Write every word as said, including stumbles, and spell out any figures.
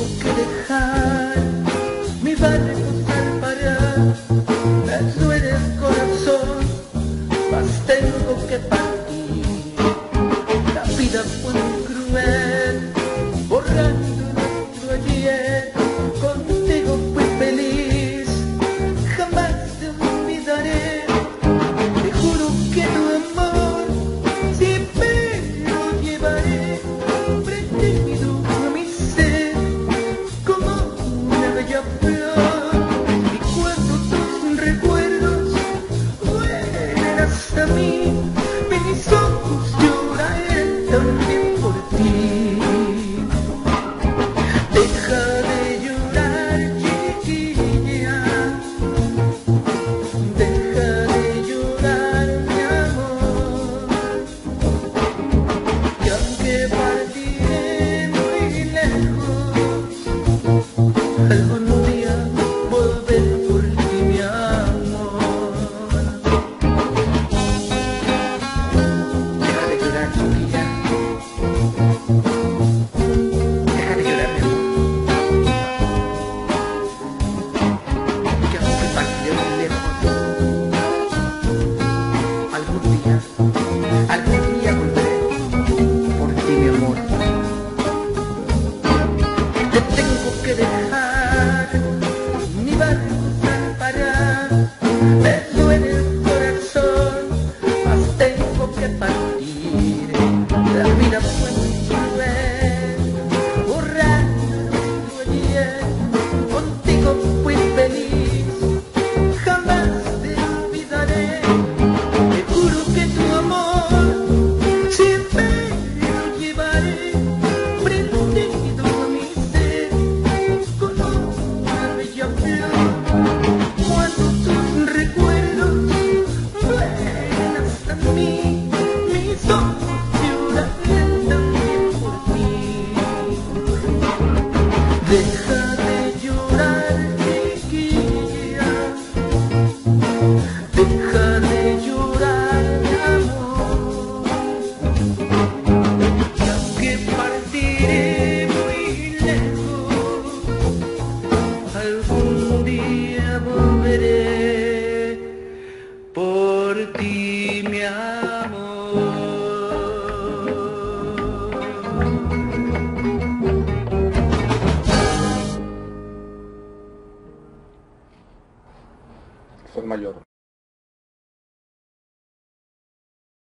que dejar mi barrio postal para me duele el corazón, mas tengo que partir. La vida fue muy cruel, borrando nuestro ayer. Contigo fui feliz, jamás te olvidaré. Te juro que tu amor siempre lo llevaré. Prendido a mi ser como una bella flor. Y cuando tus recuerdos vuelen hasta mí, mis ojos llorarán también por ti. Deja de llorar, chiquilla, deja de llorar, mi amor, que aunque partiré muy lejos, algún día volveré por ti, mi amor. Deja de llorar, chiquilla, deja de llorar, mi amor, que aunque partiré muy lejos, algún día, algún día volveré por ti, mi amor. Te tengo que dejar, mi barrio para me duele el corazón, mas tengo que partir. La vida fue muy cruel, borrando tu ayer. Contigo fui feliz, jamás te olvidaré. Te juro que tu amor siempre lo llevaré. Prendido a mi ser como una bella flor. Cuando tus recuerdos vuelen hasta mí, mis ojos llorarán también por ti. Deja de llorar, chiquilla, deja de llorar, mi amor, que aunque partiré muy lejos, algún día volveré por ti, mi amor. Sol mayor.